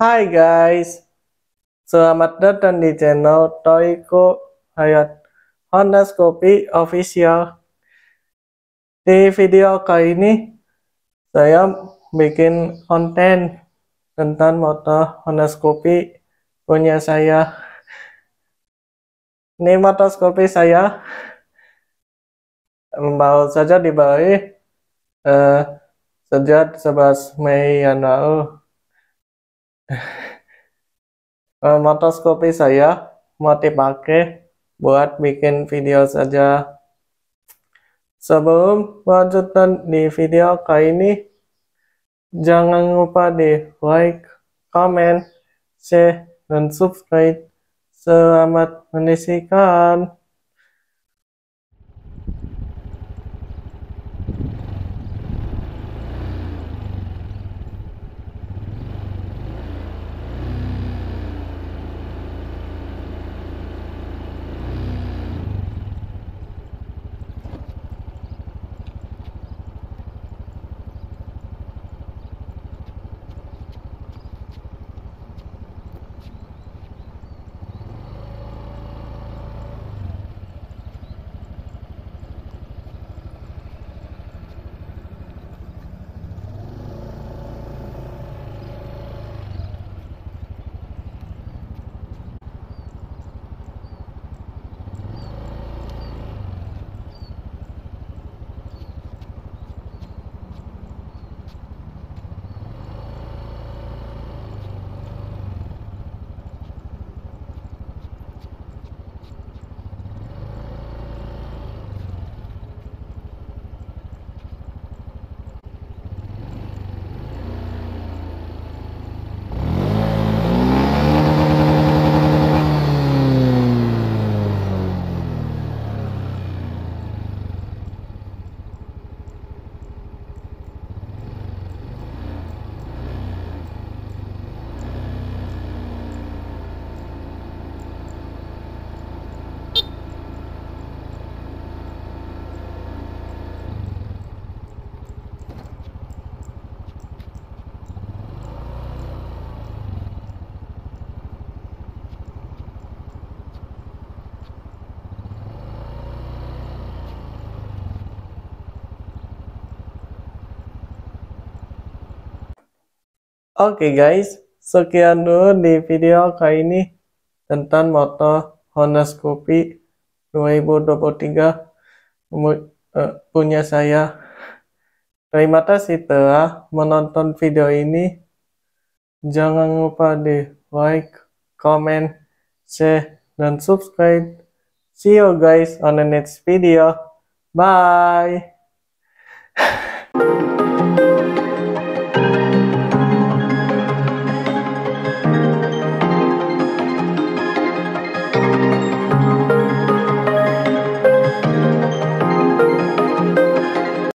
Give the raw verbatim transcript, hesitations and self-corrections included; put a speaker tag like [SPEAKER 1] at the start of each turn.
[SPEAKER 1] Hai guys, selamat datang di channel Toiko Hayat Hondaskopi Official. Di video kali ini saya bikin konten tentang motor Hondaskopi punya saya. Ini motor Skopi saya baru saja dibeli eh, sejak sebelas Mei yang lalu. Eh, motor Skopi saya mau dipakai buat bikin video saja. Sebelum lanjutan di video kali ini, jangan lupa di like, comment, share, dan subscribe. Selamat menyaksikan. Oke guys, sekian dulu di video kali ini tentang motor Honda Scoopy dua ribu dua puluh tiga eh, punya saya. Terima kasih telah menonton video ini. Jangan lupa di like, comment, share, dan subscribe. See you guys on the next video. Bye.